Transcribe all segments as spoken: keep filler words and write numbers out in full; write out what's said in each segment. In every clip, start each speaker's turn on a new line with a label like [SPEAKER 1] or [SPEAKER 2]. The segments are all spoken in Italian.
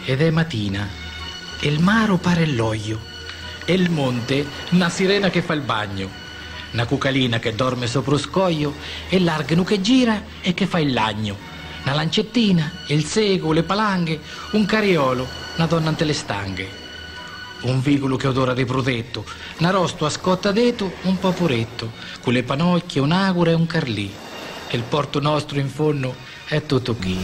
[SPEAKER 1] ed è mattina, e il maro pare l'oglio, e il monte una sirena che fa il bagno, una cucalina che dorme sopra lo scoglio, e l'argano che gira e che fa il lagno, una lancettina, il sego, le palanghe, un cariolo, una donna ante le stanghe, un vicolo che odora di protetto, una rosto a scotta d'eto, un poporetto, con le panocchie, un'agura e un carlì, e il porto nostro in fondo è tutto qui.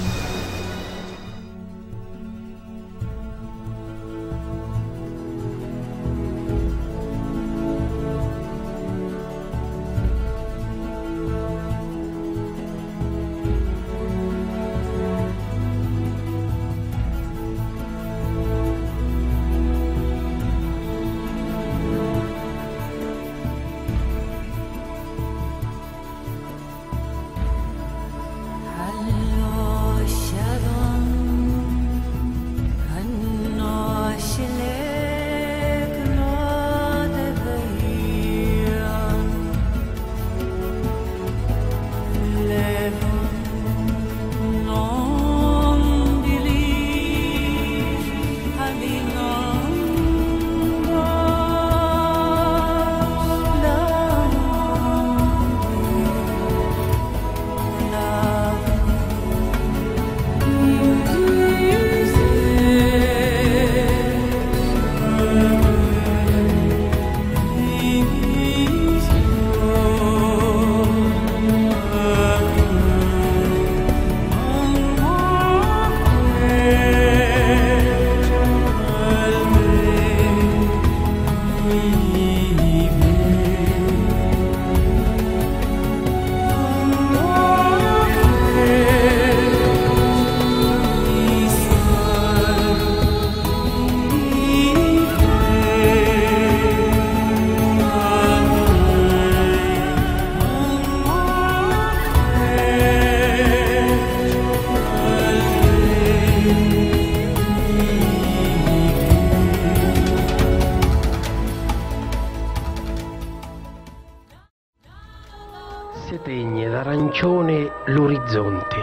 [SPEAKER 2] Si tegne d'arancione l'orizzonte,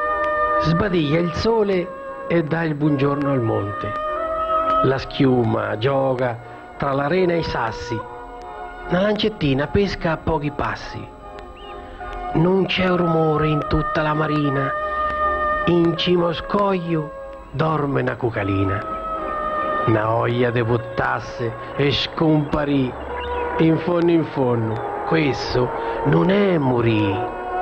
[SPEAKER 2] sbadiglia il sole e dà il buongiorno al monte. La schiuma gioca tra l'arena e i sassi, una lancettina pesca a pochi passi. Non c'è un rumore in tutta la marina, in cima al scoglio dorme una cucalina. Una oia de buttasse e scomparì in fondo in fondo. Questo non è morì.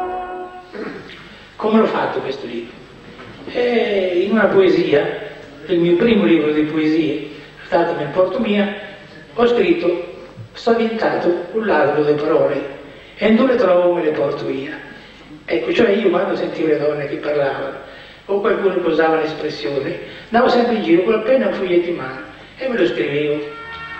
[SPEAKER 3] Come l'ho fatto questo libro? E in una poesia, il mio primo libro di poesie, Datemi in porto mia, ho scritto: sto diventato un ladro di parole e non le trovo me le porto via. Ecco, cioè io quando sentivo le donne che parlavano o qualcuno che usava l'espressione, andavo sempre in giro con la penna e un foglietto in mano e me lo scrivevo.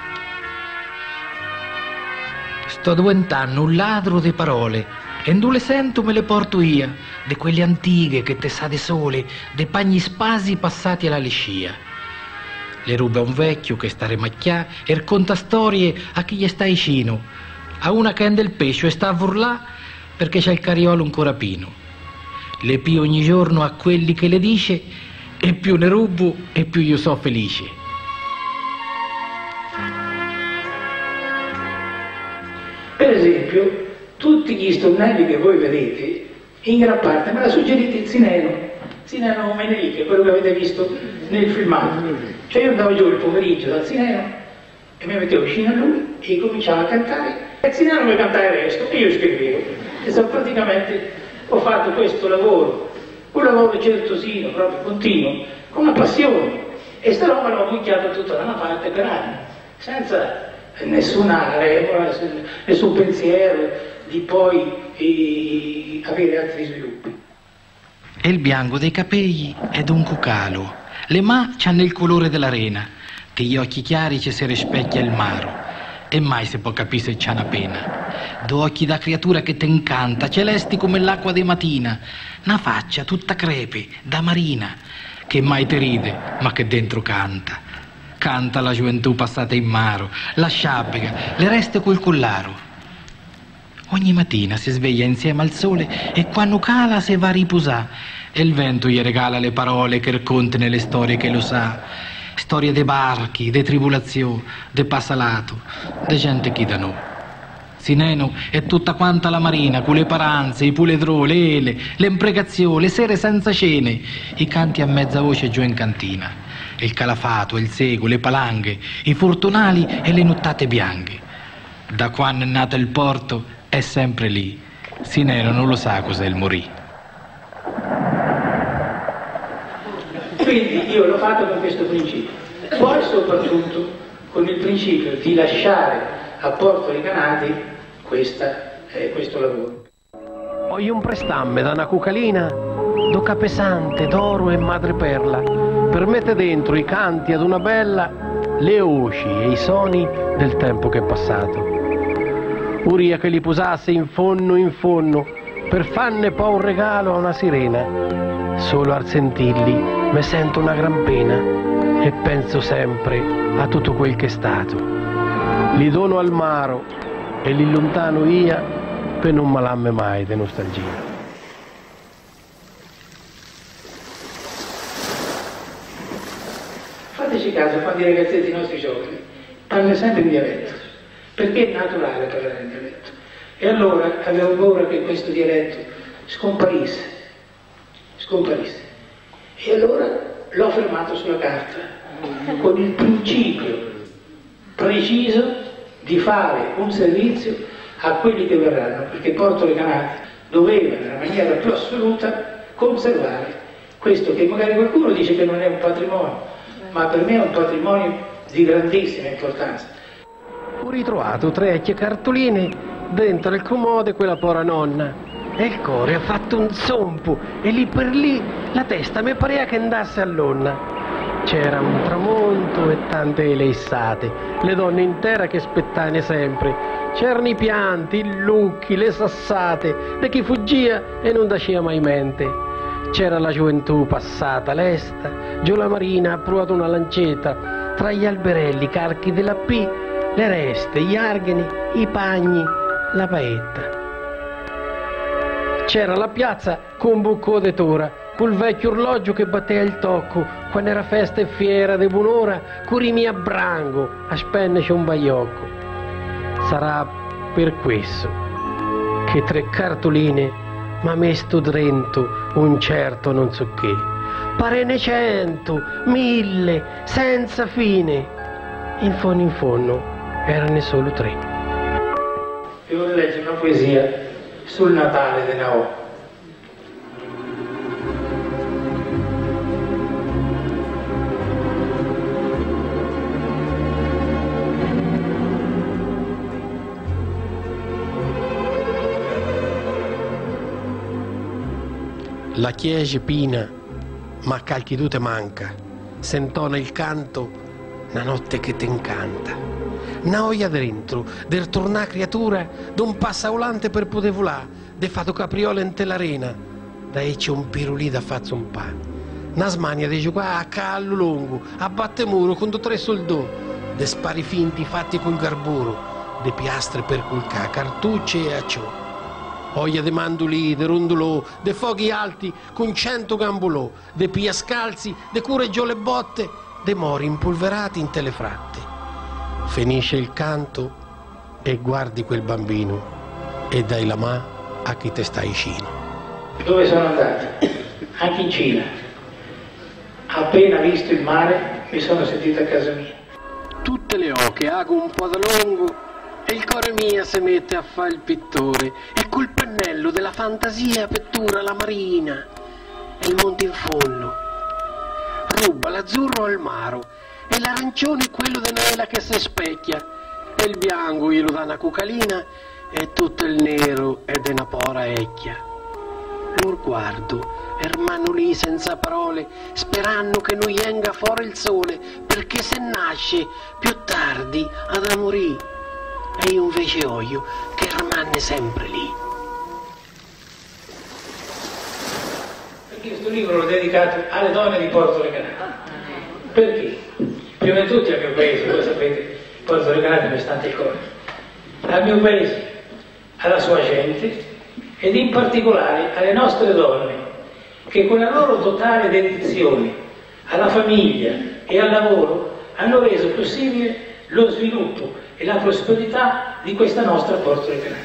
[SPEAKER 1] Sto diventando un ladro di parole e non le sento me le porto via, de quelle antiche che te sa de sole, de pagni spasi passati alla liscia. Le ruba un vecchio che sta a remacchià e racconta storie a chi gli sta vicino, a una che ende il pesce e sta a urlà perché c'è il cariolo ancora pino. Le pio ogni giorno a quelli che le dice e più ne rubo e più io so felice.
[SPEAKER 3] Per esempio, tutti gli stornelli che voi vedete, in gran parte me l'ha suggerito il Zineno, Zineno Meneliche, quello che avete visto nel filmato. Cioè io andavo giù il pomeriggio dal Zineno e mi mettevo vicino a lui e cominciavo a cantare. E il Zineno mi cantava il resto e io scrivevo. E so, praticamente ho fatto questo lavoro, un lavoro certosino, proprio continuo, con una passione. E sta roba l'ho mucchiata tutta da una parte per anni, senza nessuna regola, nessun pensiero di poi eh, avere altri sviluppi.
[SPEAKER 1] E il bianco dei capelli è d'un cucalo, le mani c'hanno il colore dell'arena, che gli occhi chiari ci si rispecchia il maro, e mai si può capire se c'ha una pena. Due occhi da creatura che te incanta, celesti come l'acqua di mattina, una faccia tutta crepe, da marina, che mai te ride, ma che dentro canta. Canta la gioventù passata in maro, la sciabica, le reste col collaro. Ogni mattina si sveglia insieme al sole e quando cala si va a riposare e il vento gli regala le parole che raccontano le storie che lo sa, storie dei barchi, de tribolazioni, de passalato, de gente chi da noi. Sineno è tutta quanta la marina, con le paranze, i puledrò, le ele, le imprecazioni, le sere senza cene, i canti a mezza voce giù in cantina, il calafato, il sego, le palanghe, i fortunali e le nottate bianche. Da quando è nato il porto è sempre lì. Sineno non lo sa cos'è il morì.
[SPEAKER 3] Quindi io l'ho fatto con questo principio. Poi soprattutto con il principio di lasciare a Porto Recanati questa, eh, questo lavoro.
[SPEAKER 2] Ho un prestamme da una cucalina, do capesante, d'oro e madreperla, per mettere dentro i canti ad una bella, le voci e i suoni del tempo che è passato. Uria che li posasse in fonno in fonno, per fanne poi un regalo a una sirena. Solo al sentirli me sento una gran pena e penso sempre a tutto quel che è stato. Li dono al maro e li lontano via per non malamme mai di nostalgia.
[SPEAKER 3] Fateci caso, quando i ragazzetti nostri giovani parlano sempre in dialetto, perché è naturale parlare in dialetto. E allora avevo paura che questo dialetto scomparisse, scomparisse. E allora l'ho fermato sulla carta, con il principio preciso di fare un servizio a quelli che verranno, perché Porto Recanati doveva nella maniera più assoluta conservare questo che magari qualcuno dice che non è un patrimonio, ma per me è un patrimonio di grandissima importanza.
[SPEAKER 2] Ho ritrovato tre vecchie cartoline dentro il comode quella povera nonna e il cuore ha fatto un zompo e lì per lì la testa mi pareva che andasse all'onna. C'era un tramonto e tante leissate, le donne in terra che spettane sempre. C'erano i pianti, i lucchi, le sassate, di chi fuggia e non daceva mai mente. C'era la gioventù passata lesta, giù la marina ha provato una lancetta, tra gli alberelli carchi della P, le reste, gli argani, i pagni, la paetta. C'era la piazza con un bucco di tora, col vecchio orologio che batteva il tocco, quando era festa e fiera de buon'ora, curimi a brango, a spennece un baiocco. Sarà per questo che tre cartoline m'ha messo dentro un certo non so che. Parene cento, mille, senza fine. In fondo in fondo erano solo tre.
[SPEAKER 3] E ora legge una poesia sul Natale di Naò.
[SPEAKER 2] La chiesa pina, ma calchi tu te manca, sentona il canto, una notte che ti incanta. Una oia dentro, del tornà creatura, d'un passavolante per poter volà, de fatto capriola in te l'arena, da ecce un pirulì da fazzo un pa. Una smania di giocare a callo lungo, a battemuro con due tre soldò, de spari finti fatti col garburo, de piastre per culcà, cartucce e acciò. Oia de mandolì, de rondolò, de foghi alti con cento gambolò, de pia scalzi, de cureggio le botte, de mori impolverati in telefratte. Finisce il canto e guardi quel bambino e dai la mano a chi te sta vicino.
[SPEAKER 3] Dove sono andato? Anche in Cina. Appena visto il mare mi sono sentito a casa mia.
[SPEAKER 2] Tutte le oche hago un po' da lungo e il cuore mio si mette a fare il pittore e col pennello della fantasia pittura la marina e il monte in fondo. Ruba l'azzurro al maro e l'arancione quello di nela che si specchia e il bianco glielo dà una cucalina e tutto il nero ed è una pora ecchia. Lo guardo, ermano lì senza parole, sperando che non venga fuori il sole, perché se nasce più tardi ad morì. E io invece oio che rimane sempre lì.
[SPEAKER 3] Perché questo libro l'ho dedicato alle donne di Porto Recanati. Perché? Prima di tutti al mio paese, voi sapete, Porto Recanati mi sta il cuore. Al mio paese, alla sua gente ed in particolare alle nostre donne, che con la loro totale dedizione alla famiglia e al lavoro hanno reso possibile lo sviluppo e la prosperità di questa nostra Porto Leccana.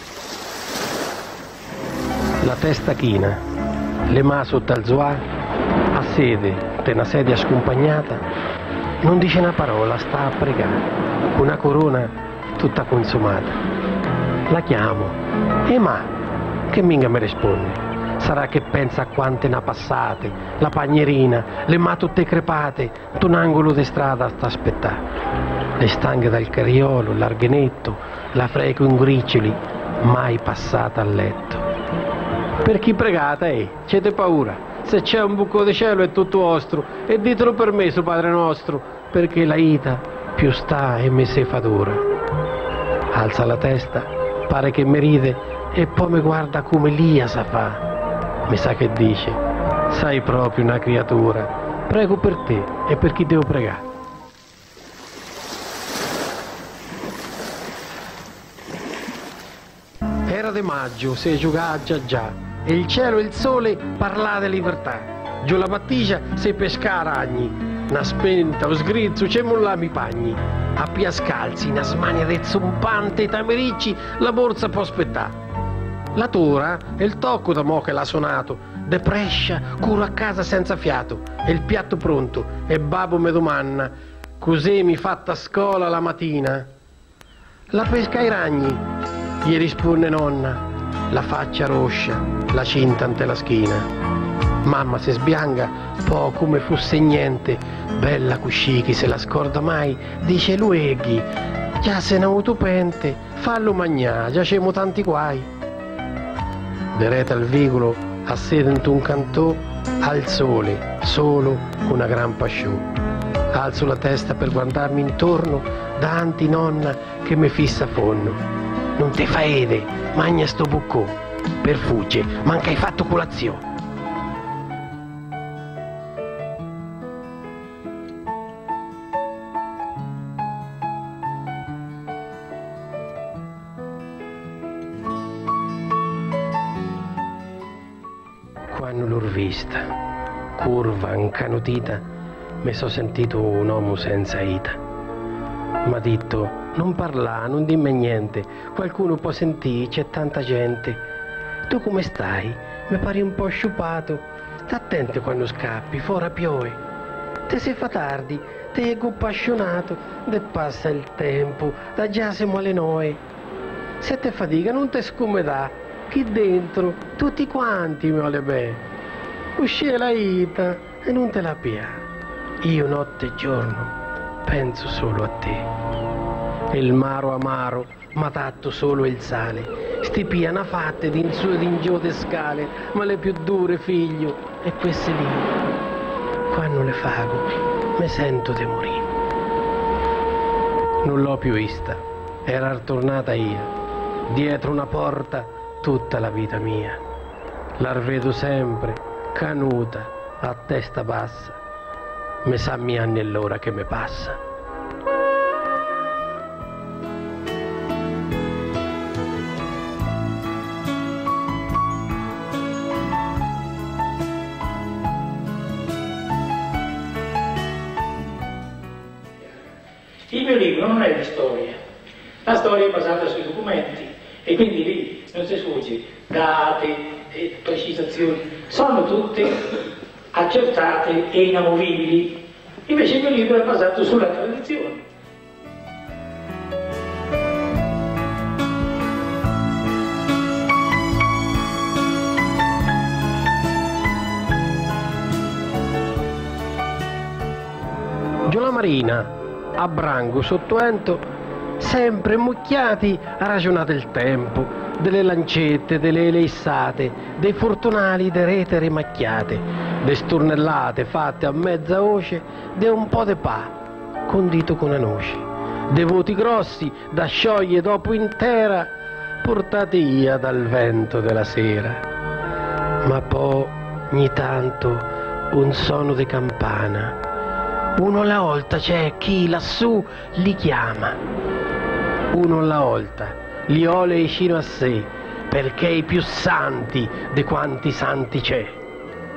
[SPEAKER 2] La testa china, le mani sotto al zoà, a sede, te una sedia scompagnata, non dice una parola, sta a pregare, una corona tutta consumata. La chiamo, e ma, che minga mi risponde? Sarà che pensa a quante ne ha passate, la pagnierina, le mani tutte crepate, un angolo di strada sta a aspettare. Le stanghe dal cariolo, l'arghenetto, la freco in griccioli, mai passata a letto. Per chi pregate, eh, c'ete paura? Se c'è un buco di cielo è tutto vostro, e ditelo per me, su Padre nostro, perché la ita più sta e me se fa dura. Alza la testa, pare che mi ride, e poi mi guarda come Lia sa fa. Mi sa che dice, sei proprio una creatura, prego per te e per chi devo pregare. Era di maggio, si giocava già già, e il cielo e il sole parlava di libertà. Giù la battigia si pesca ragni, una spenta o sgrizzo c'è mollami pagni. A pia scalzi, una smania de zompante e tamericci, la borsa può aspettare. La tora e il tocco da mo' che l'ha suonato, de prescia, curo a casa senza fiato, e il piatto pronto, e babbo mi domanda, cos'è mi fatta a scuola la mattina? La pesca ai ragni, gli risponde nonna, la faccia roscia, la cinta ante la schina. Mamma si sbianca, po' come fosse niente, bella cuscì, chi se la scorda mai, dice lueghi, già se ne ha avuto pente, fallo magnà, già c'emo tanti guai. Derete al vicolo, a sedente un cantò, al sole, solo una gran pasciò. Alzo la testa per guardarmi intorno, davanti nonna che mi fissa fonno. Non te fa ede, magna sto buccò, per fugge, manca hai fatto colazione. Quando l'ho vista, curva, incanutita, mi so sentito un uomo senza ita. M'ha detto, non parla, non dimmi niente, qualcuno può sentire, c'è tanta gente. Tu come stai? Mi pari un po' sciupato. Sta attento quando scappi, fora piove. Te si fa tardi, te è appassionato, de passa il tempo, da già siamo alle nove. Se te fatica non te scomodà, qui dentro tutti quanti mi vuole bene. Uscì la ita e non te la pia. Io notte e giorno penso solo a te. E il maro amaro m'ha dato solo il sale. Sti piana fatte di in su ed in giù de scale, ma le più dure, figlio, e queste lì, quando le fago, mi sento de morire. Non l'ho più vista, era tornata io, dietro una porta tutta la vita mia. La vedo sempre, canuta, a testa bassa, me sa mi anni e l'ora che me passa.
[SPEAKER 3] Il mio libro non è di storia, la storia è basata sui documenti e quindi lì non si sfugge date e precisazioni, sono tutte accertate e inamovibili. Invece il mio libro è basato sulla tradizione.
[SPEAKER 2] Giù la marina, a branco sottoento, sempre mucchiati a ragionare del tempo, delle lancette, delle leissate, dei fortunali de rete rimacchiate, de stornellate fatte a mezza voce, de un po' de pa, condito con a noce, de voti grossi da scioglie dopo intera, portati via dal vento della sera. Ma poi, ogni tanto, un suono di campana, uno alla volta c'è chi lassù li chiama, uno alla volta li ole vicino a sé, perché i più santi di quanti santi c'è.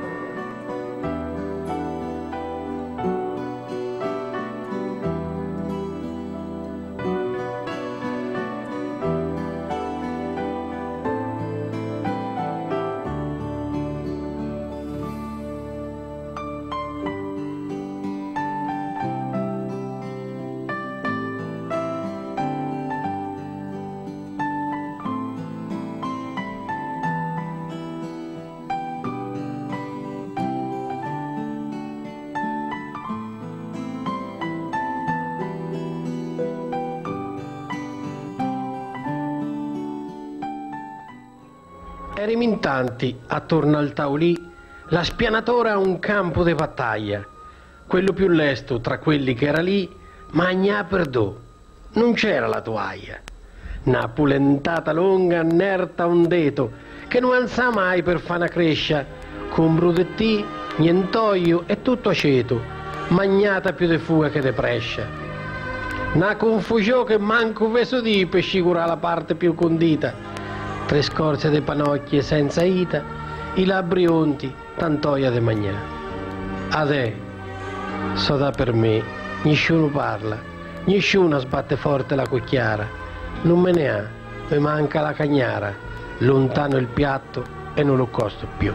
[SPEAKER 2] Erimo in tanti attorno al tavolì, la spianatoria a un campo di battaglia. Quello più lesto tra quelli che era lì, magna perdò, non c'era la toaglia. Una pulentata lunga, nerta un deto, che non alza mai per fana crescia, con brudettì, nientoio e tutto aceto, magnata più de fuga che de prescia. Una confusione che manco veso di per scicurare la parte più condita, tre scorze de panocchie senza ita, i labbri onti, tantoia de magnà. Adè, so da per me, nessuno parla, nessuno sbatte forte la cucchiara, non me ne ha, mi manca la cagnara, lontano il piatto e non lo costo più.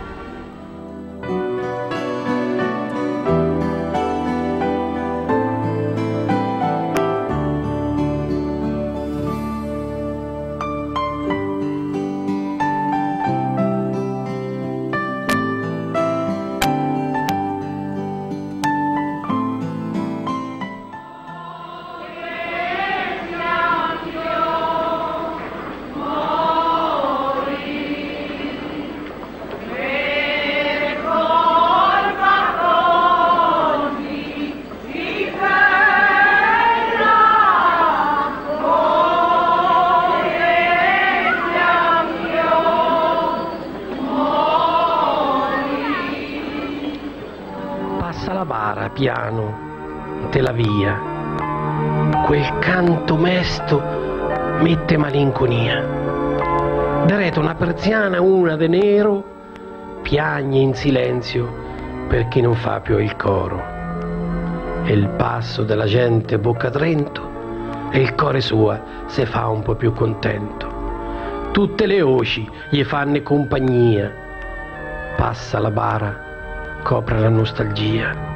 [SPEAKER 2] Piano, te la via, quel canto mesto mette malinconia. Dereta una persiana, una de nero, piagne in silenzio per chi non fa più il coro. E il passo della gente bocca a Trento e il core sua se fa un po' più contento. Tutte le oci gli fanno compagnia. Passa la bara, copre la nostalgia.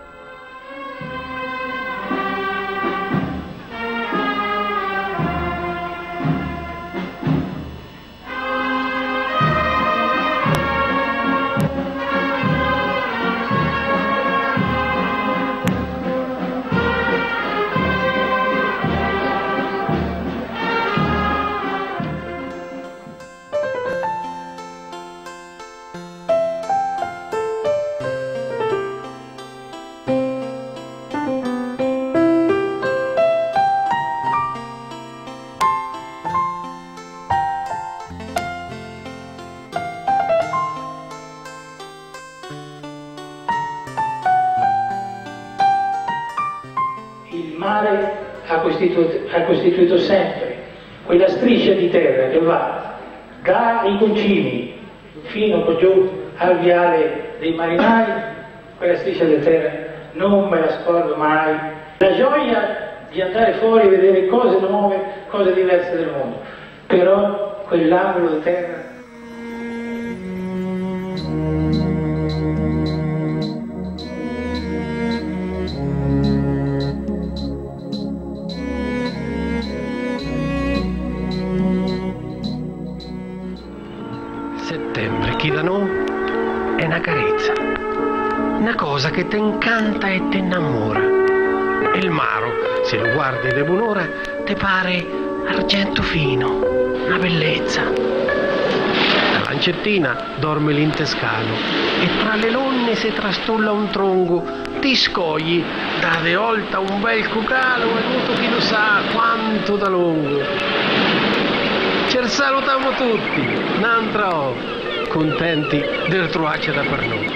[SPEAKER 3] Il mare ha costituito, ha costituito sempre quella striscia di terra che va dai concimi fino giù al viale dei marinai. Quella striscia di terra non me la scordo mai. La gioia di andare fuori e vedere cose nuove, cose diverse del mondo, però quell'angolo di terra
[SPEAKER 2] chi da noi è una carezza, una cosa che ti incanta e ti innamora. E il maro, se lo guardi di buon'ora, ti pare argento fino, una bellezza. La lancettina dorme l'intescano e tra le lonne si trastulla un tronco, ti scogli, da de volta un bel cucalo e tutto chi lo sa quanto da lungo. Ci salutiamo tutti, un'altra volta. Contenti del trovarci da per noi.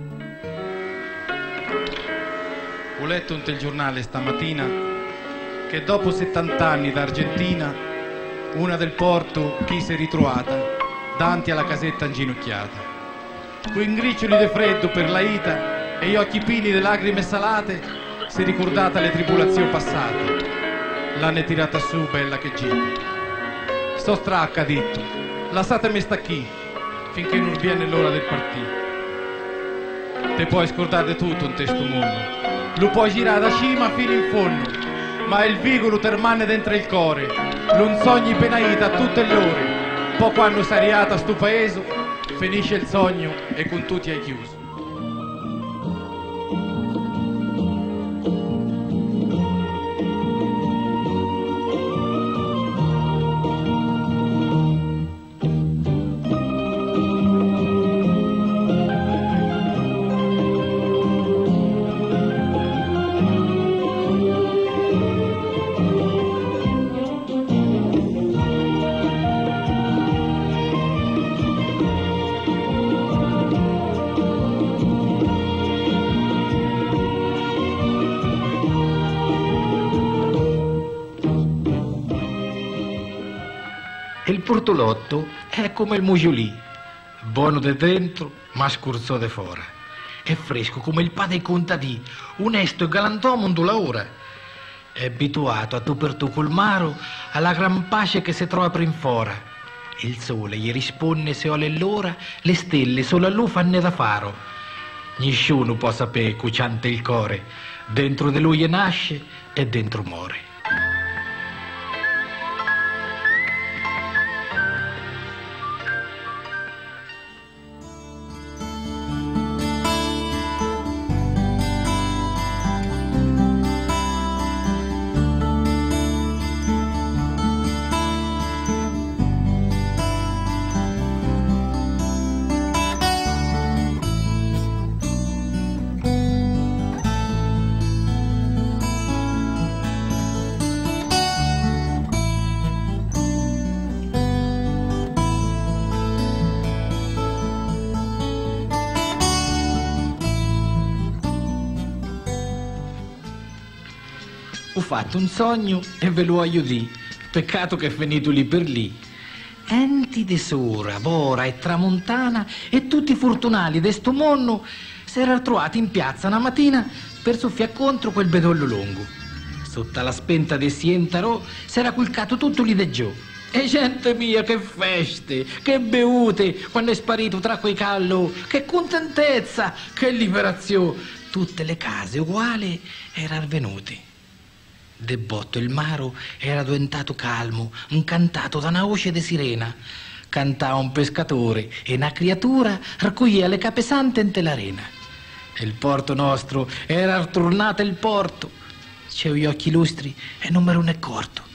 [SPEAKER 4] Ho letto nel giornale stamattina che dopo settanta anni d'Argentina, una del porto chi si è ritrovata davanti alla casetta inginocchiata. Coi griccioli di freddo per la ita e gli occhi pieni di lacrime salate, si è ricordata le tribolazioni passate. L'hanno tirata su bella che gira. Sto stracca, ha detto, lasciatemi sta qui finché non viene l'ora del partito. Te puoi scordare tutto in questo mondo, lo puoi girare da cima fino in fondo, ma il vigore ti rimane dentro il cuore, non sogni penaita a tutte le ore. Poi quando sei arrivata a sto paese, finisce il sogno e con tutti hai chiuso.
[SPEAKER 1] Il portolotto è come il mugiolì, buono da dentro ma scurzo da fuori. È fresco come il pane dei contadini, onesto e galantomondo la ora. È abituato a tu per tu col maro, alla gran pace che si trova per in fora. Il sole gli risponde se ho l'ora, le stelle solo a lui fanno da faro. Nessuno può sapere cuciante il core, dentro di lui nasce e dentro muore. Ho fatto un sogno e ve lo aiutì, peccato che è finito lì per lì. Enti di sora, bora e tramontana e tutti i fortunali de sto mondo si erano trovati in piazza una mattina per soffiare contro quel bedollo lungo. Sotto la spenta de Sientaro si era culcato tutto lì de giù. E gente mia, che feste, che beute, quando è sparito tra quei callo, che contentezza, che liberazione. Tutte le case uguali erano venute. De botto il maro era diventato calmo, incantato da una voce di sirena. Cantava un pescatore e una creatura raccoglieva le capesante in l'arena. Il porto nostro era tornato il porto. C'avevo gli occhi lustri e non me ne ero accorto.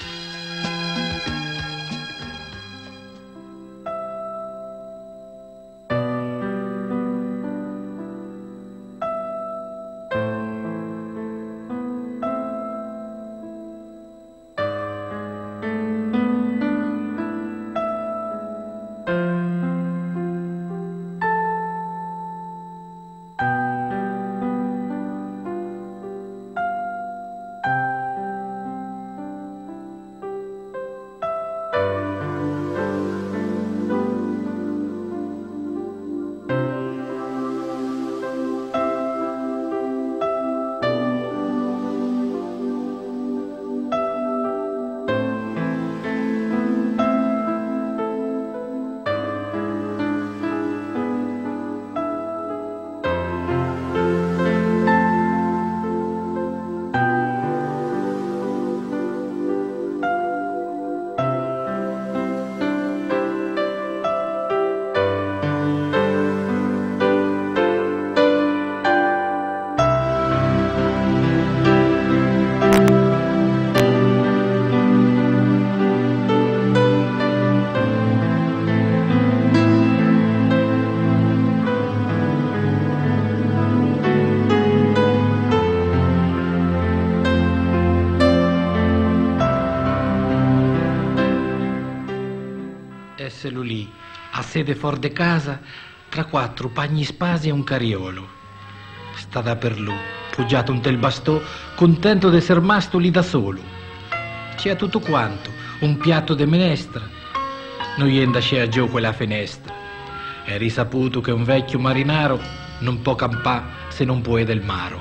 [SPEAKER 1] Esselo lì, a sede fuori de casa, tra quattro pagni spasi e un cariolo. Sta da per lui, appoggiato un tel bastò, contento di essere rimasto lì da solo. C'è tutto quanto, un piatto di menestra. Non yenda c'è giù quella finestra. È risaputo che un vecchio marinaro non può campà se non può del maro.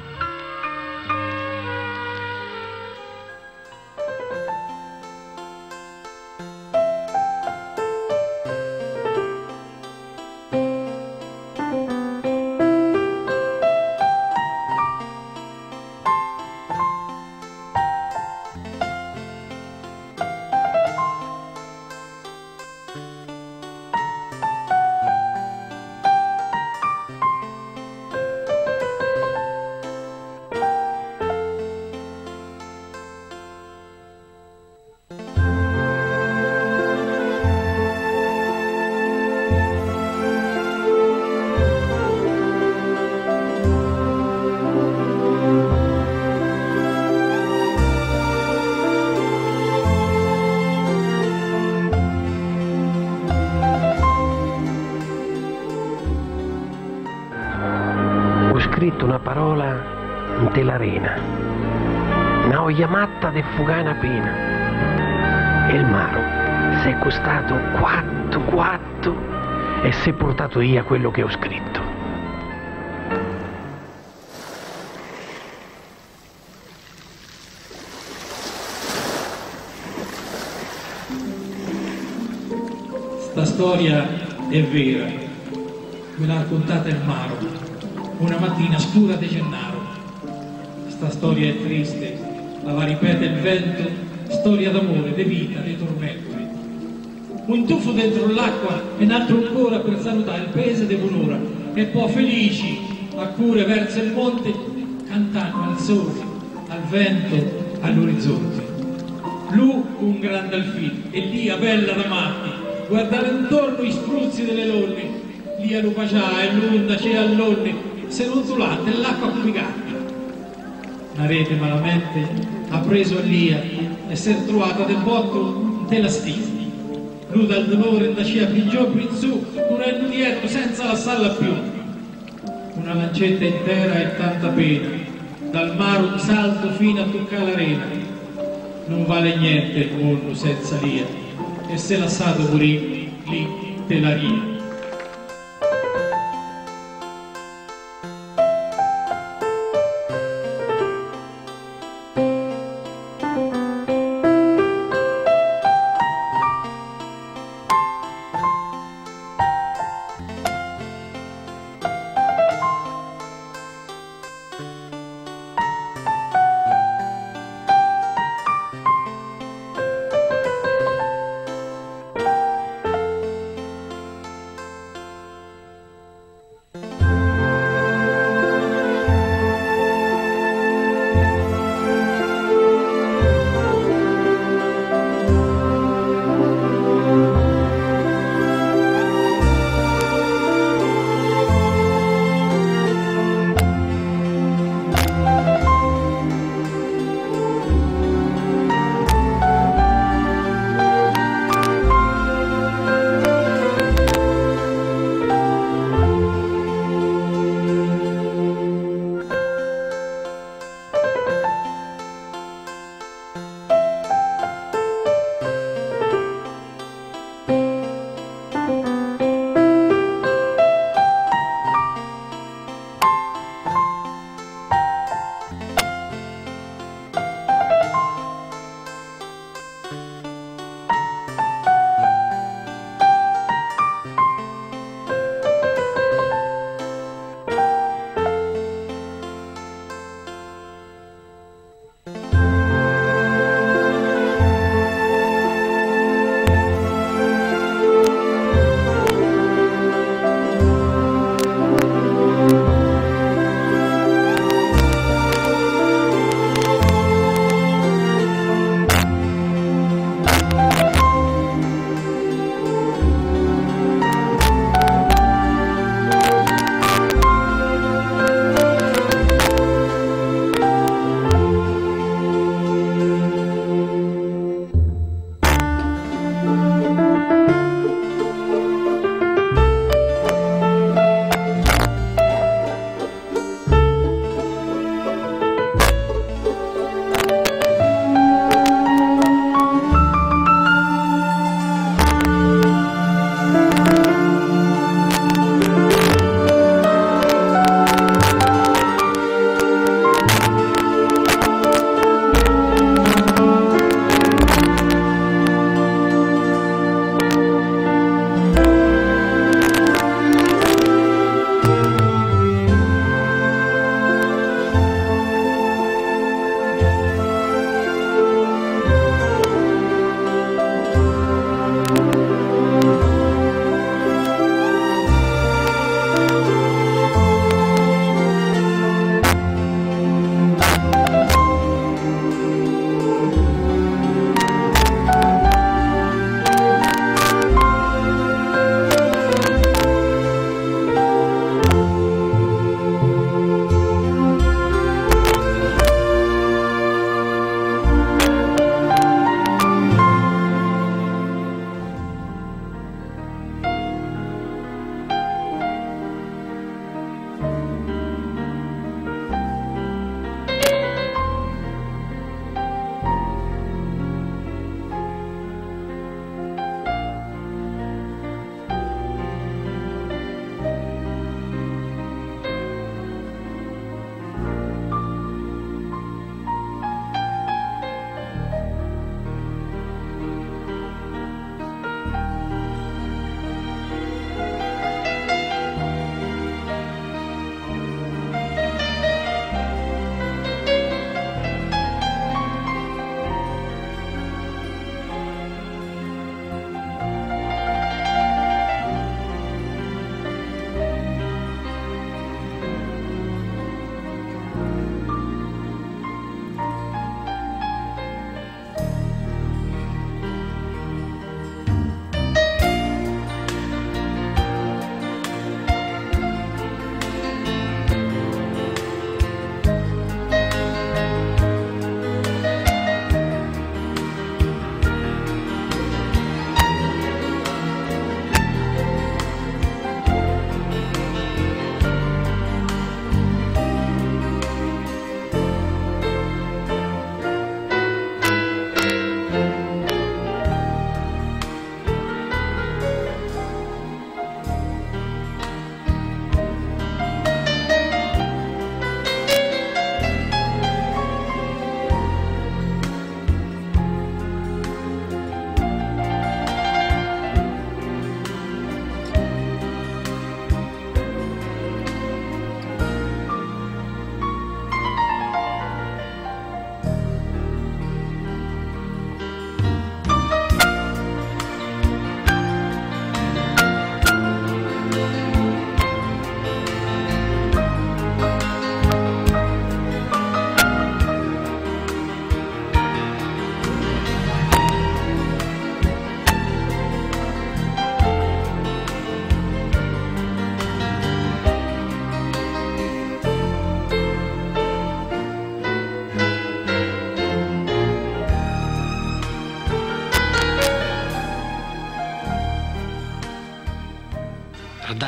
[SPEAKER 2] Ho scritto una parola in l'arena, una oglia matta de fugana pena, e il maro si è costato quatto quatto e si è portato via quello che ho scritto.
[SPEAKER 5] Sta storia è vera, me l'ha raccontata il maro una mattina scura di Gennaro. Sta storia è triste, la va ripete il vento, storia d'amore, di vita, di tormenti. Un tuffo dentro l'acqua e un altro ancora per salutare il paese di buon'ora, e poi felici a cure verso il monte, cantando al sole, al vento, all'orizzonte. Lui un grande alfino, e lì a bella da matti, guardare intorno i spruzzi delle lonne, lì a Lupacià e l'onda c'è all'onne, se non sulate l'acqua fumigata. La rete malamente ha preso a Lia e si è trovata del botto della stia. Lui dal dolore da scia pigiò in su, correndo dietro senza lasciarla più. Una lancetta intera e tanta pena, dal mare un salto fino a toccare l'arena. Non vale niente il mondo senza Lia, e se lasciato morì lì te la ria.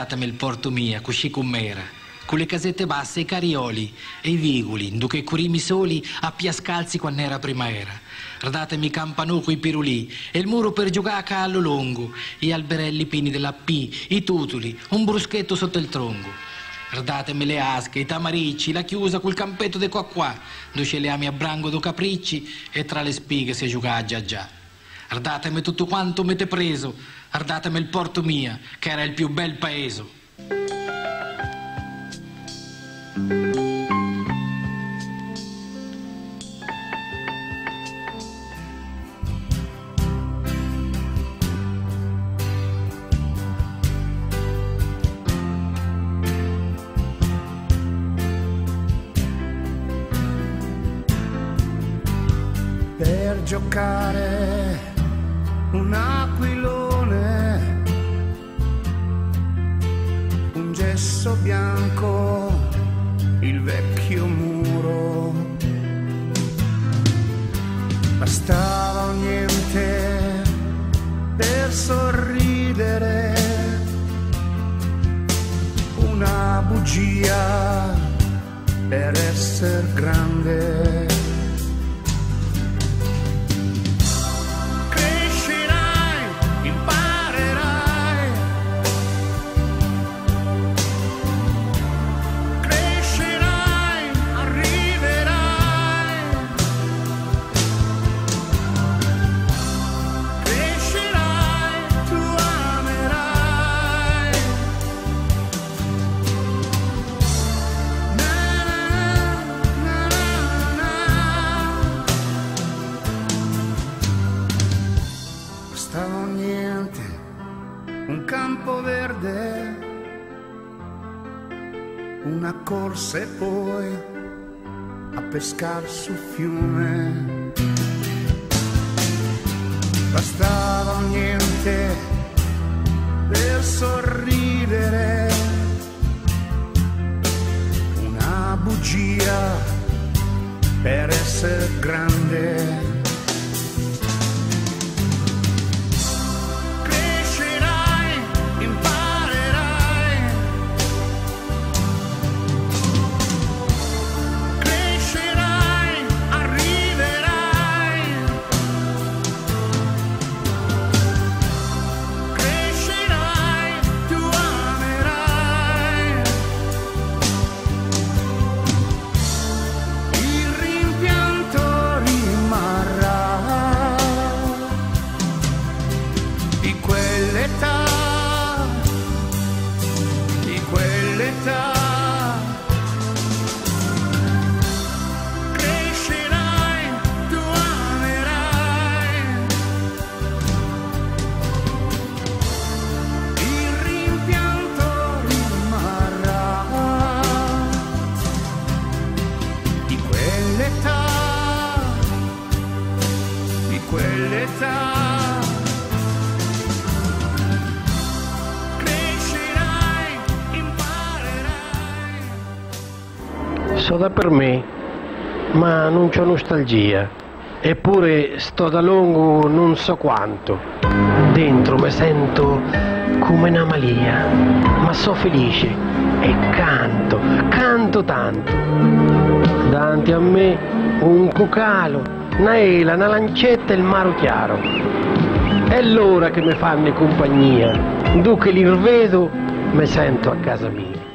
[SPEAKER 1] Ardatemi il porto mia, così com'era, con le casette basse, i carioli e i viguli, duche i curimi soli a piascalzi quando era primavera. Ardatemi i campanuco, i pirulì, e il muro per giocare a cavallo lungo, gli alberelli pini della P, i tutuli, un bruschetto sotto il tronco. Ardatemi le asche, i tamaricci, la chiusa col campetto de qua qua, dove ce le ami a brango do capricci e tra le spighe si giocava già già. Ardatemi tutto quanto m'ete preso, ardatemi il porto mia, che era il più bel paeso.
[SPEAKER 6] Per giocare un aquilone, un gesso bianco, il vecchio muro. Bastava niente per sorridere, una bugia per essere grande. Bastava niente, un campo verde, una corsa e poi a pescar sul fiume. Bastava niente per sorridere, una bugia per essere grande.
[SPEAKER 2] So da per me, ma non c'ho nostalgia, eppure sto da lungo non so quanto. Dentro mi sento come una malia, ma so felice e canto, canto tanto. Davanti a me un cucalo, una ela, una lancetta e il mare chiaro. È l'ora che mi fanno compagnia, dopo che li rivedo mi sento a casa mia.